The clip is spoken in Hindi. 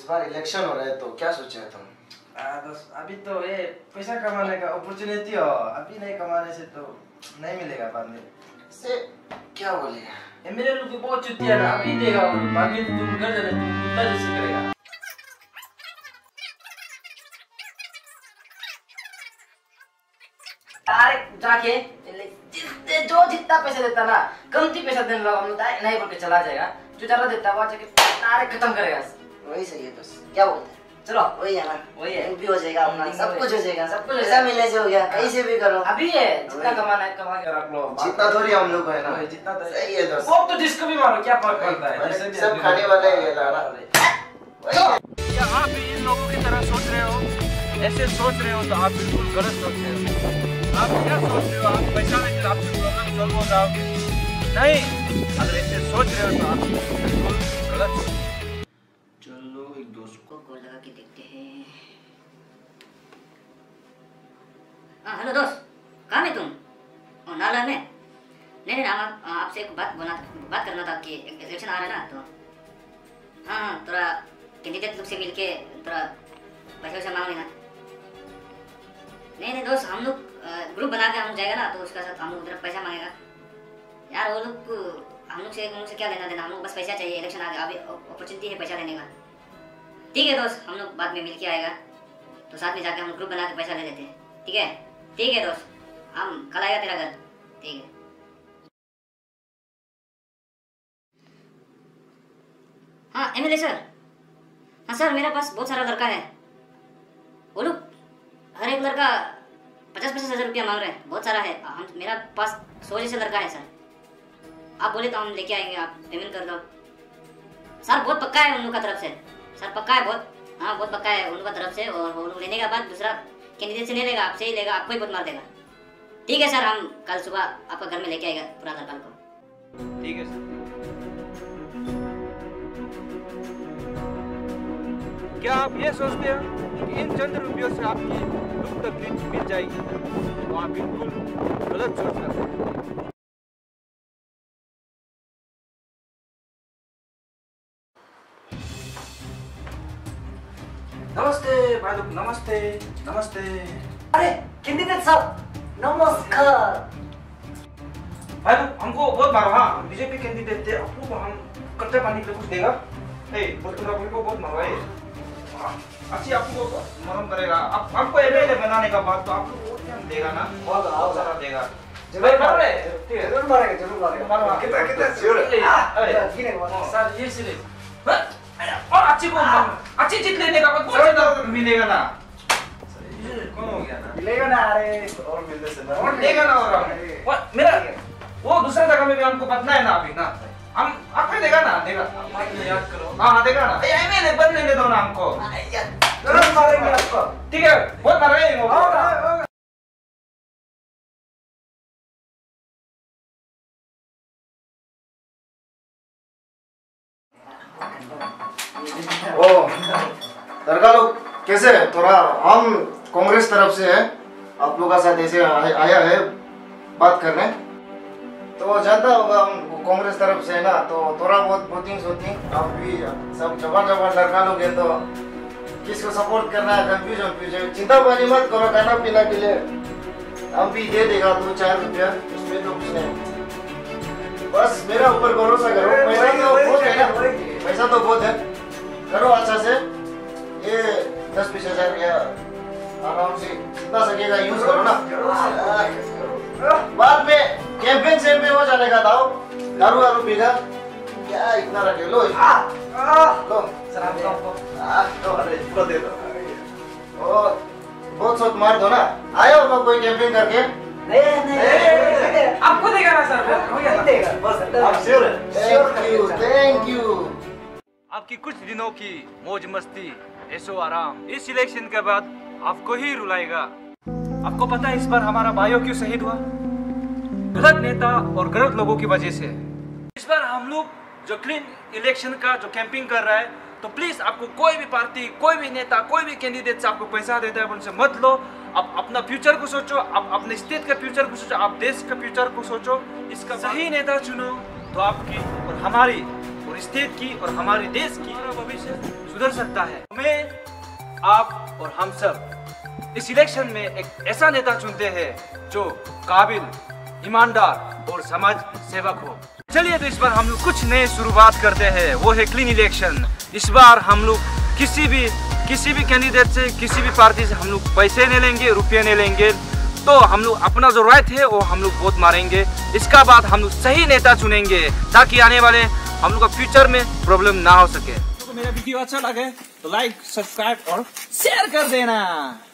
बार इलेक्शन हो रहा है तो क्या सोचे तुम? दोस्त अभी तो ये पैसा कमाने का अपॉर्चुनिटी हो, अभी नहीं कमाने से तो नहीं मिलेगा बाद में। से क्या बोले? मेरे लोग भी बहुत चुतिया ना, अभी देगा वो बाद में तुम घर जाने तुम कुत्ता जैसे करेगा। अरे जाके जो जितना पैसा देता ना, कमती पैसा देने लगा हम नहीं बोल के चला जाएगा, जो ज्यादा देता वो जाके सारे खत्म करेगा। वही सही है दोस्त, क्या बोलते हैं? चलो वही है ना, वही है, भी हो जाएगा अपना, सब कुछ हो जाएगा, सब कुछ पैसा मिलने से हो गया, कहीं से भी करो। अभी है जितना कमाना है कमा के रख लो, जितना थोड़ी हम लोग को है ना, जितना तो सही है दोस्त। वो तो जिसको भी मारो क्या फर्क पड़ता है, सब खाने वाले ही है ना। क्या आप भी इन लोगों की तरह सोच रहे हो? ऐसे सोच रहे हो तो आप बिल्कुल गलत सोच रहे हो। आप क्या सोच रहे हो? आप पैसा लेकर आपकी प्रॉब्लम सॉल्व हो जाओगे? नहीं, अगर ऐसे सोच रहे हो तो आप बिल्कुल गलत सोच रहे हो। चलो एक दोस्त को कॉल लगा के देखते हैं। हाँ हेलो दोस्त, कहाँ में तुम? नाला में? नहीं हम आपसे एक बात करना था कि इलेक्शन आ रहा है ना, तो हाँ थोड़ा कैंडिडेट लोग से मिलके थोड़ा पैसा मांग लेना। नहीं दोस्त, हम लोग ग्रुप बना के हम जाएगा ना, तो उसका साथ हम लोग उधर पैसा मांगेगा यार। वो लोग हम लोग से क्या लेना देना, हम लोग बस पैसा चाहिए, इलेक्शन आ गया, अभी अपॉर्चुनिटी है पैसा लेने का। ठीक है दोस्त, हम लोग बाद में मिल के आएगा, तो साथ में जाके हम ग्रुप बना के पैसा ले लेते हैं। ठीक है दोस्त, हम कल आएगा तेरा घर। ठीक है। हाँ एमएलए सर, हाँ सर मेरे पास बहुत सारा लड़का है, वो लोग हर एक लड़का 50-50 हज़ार रुपया मांग रहे हैं, बहुत सारा है। हम मेरा पास 100 जैसे लड़का है सर, आप बोले तो हम लेके आएंगे, आप पेमेंट कर दो सर। बहुत पक्का है उन लोग का तरफ से सर, पक्का है बहुत, हाँ बहुत पक्का है उनका तरफ से। और वो लोग लेने के बाद दूसरा कैंडिडेट से नहीं लेगा, आपसे ही लेगा, आपको ही बहुत मार देगा। ठीक है सर, हम कल सुबह आपका घर में लेके आएगा पूरा लड़का को। ठीक है सर। क्या आप ये सोचते हैं कि इन चंद रुपयों से आपकी दुख तकलीफ मिल जाएगी? तो आप बिल्कुल गलत सोच रहे हैं। नमस्ते भाई लोग, नमस्ते नमस्ते। अरे कैंडिडेट साहब नमस्कार। भाई लोग हमको बहुत मारो, हाँ बीजेपी कैंडिडेट थे, आपको हम कच्चा पानी के कुछ देगा। को बहुत मारो है, अच्छी आपको मरम करेगा। आप आपको एमएलए बनाने का बाद तो आपको वोट क्या देगा ना, बहुत सारा देगा। जरूर मारेंगे, जरूर मारेंगे। कितना सर ये सीरीज और अच्छी जीत लेने का बाद मिलेगा ना। कौन हो गया ना, मिलेगा ना। अरे और मिलने से ना मिलेगा ना। और मेरा वो दूसरा जगह में भी हमको बदला है ना अभी ना, हम आपको देगा ना, देगा याद करो। हाँ देगा ना, एमएलए बन लेने दो ना हमको, जरूर मारेंगे आपको। ठीक है, बहुत मारेंगे। ओ लड़का लोग कैसे है? थोड़ा हम कांग्रेस तरफ से है, आप लोग का साथ ऐसे आया है बात करने, तो जानता होगा हम कांग्रेस तरफ से है ना, तो थोड़ा बहुत वोटिंग आप भी सब जवान लड़का लोग है, तो किसको सपोर्ट करना है कंफ्यूज है। चिंता पानी मत करो, खाना पीना के लिए हम भी दे देगा 2-4 रुपया, उसमें तो कुछ नहीं। बस मेरा ऊपर भरोसा करो, पैसा तो बहुत है ना, पैसा तो बहुत है, करो अच्छा से। ये 10-20 हज़ार या आराम से जितना सकेगा यूज करो ना। बाद में कैंपेन से हो जाने का दारू पीना क्या इतना रखे। लो सर आपको अरे पूरा दे दो और बहुत शॉट मार दो ना। आया होगा कोई कैंपेन करके? नहीं आपको देगा ना सर, हो गया देगा बस। आप श्योर है? Thank you. आपकी कुछ दिनों की मौज मस्ती ऐशो आराम इस इलेक्शन के बाद आपको ही रुलाएगा। आपको पता है इस बार हमारा भाइयों क्यों शहीद हुआ? गलत नेता और गलत लोगों की वजह से। इस बार हम लोग जो क्लीन इलेक्शन का जो कैंपिंग कर रहा है, तो प्लीज आपको कोई भी पार्टी, कोई भी नेता, कोई भी कैंडिडेट से आपको पैसा देता है उनसे मत लो। आप अपना फ्यूचर को सोचो, आप अपने स्टेट का फ्यूचर को सोचो, आप देश का फ्यूचर को सोचो। इसका सही नेता चुनो तो आपकी और हमारी और स्टेट की और हमारे देश की भविष्य सुधर सकता है। हमें, आप और हम सब इस इलेक्शन में एक ऐसा नेता चुनते हैं जो काबिल, ईमानदार और समाज सेवक हो। चलिए तो इस बार हम लोग कुछ नए शुरुआत करते हैं, वो है क्लीन इलेक्शन। इस बार हम लोग किसी भी कैंडिडेट से, किसी भी पार्टी से हम लोग पैसे नहीं लेंगे, रुपये नहीं लेंगे। तो हम लोग अपना जो राइट है वो हम लोग वोट मारेंगे। इसका बाद हम लोग सही नेता चुनेंगे ताकि आने वाले हम लोग का फ्यूचर में प्रॉब्लम ना हो सके। तो मेरा वीडियो अच्छा लगे तो लाइक, सब्सक्राइब और शेयर कर देना।